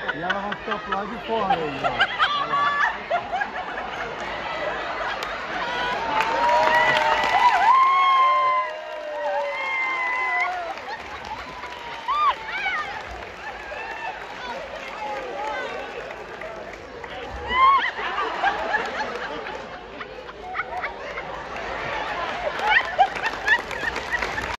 E ela vai ficar pro lado de fora aí, ó.